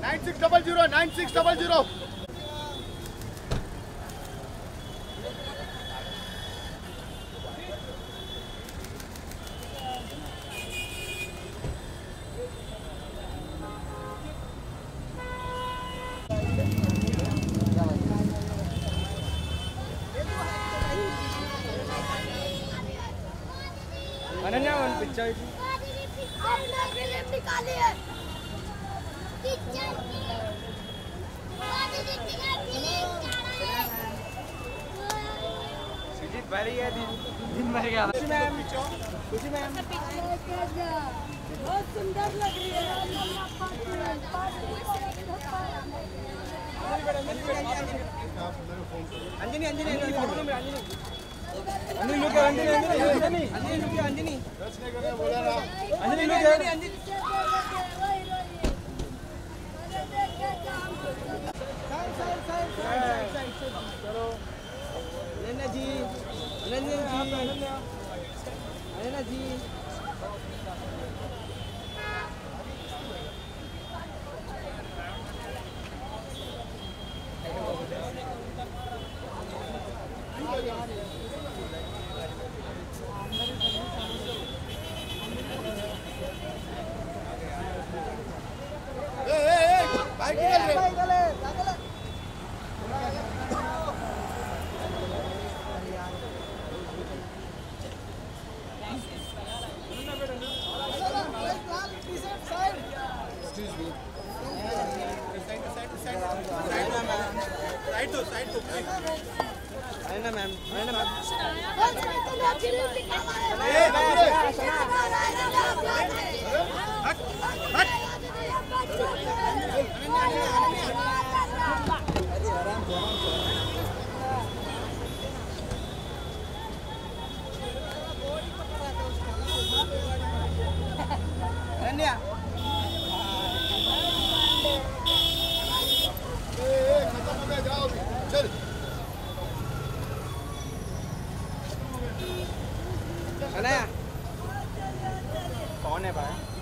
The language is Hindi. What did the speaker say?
9600 9600। अनन्या वन पिक्चर निकाली है सुजीत भर गया दिन भर गया। खुशी मैम बहुत सुंदर लग रही है। अंजनी अंजनी अंजनी अंजनी लुक अंजनी अंजनी अंजनी लुक अंजनी बोला ना अंजनी लुक अंजनी चलो अनन्या जी अनन्या जी अनन्या जी बाइक निकल रहे। साइड तो अनन्या मैम अनन्या मैम अनन्या खत्म हो गया, जाओ चल। अनन्या कौन है भाई?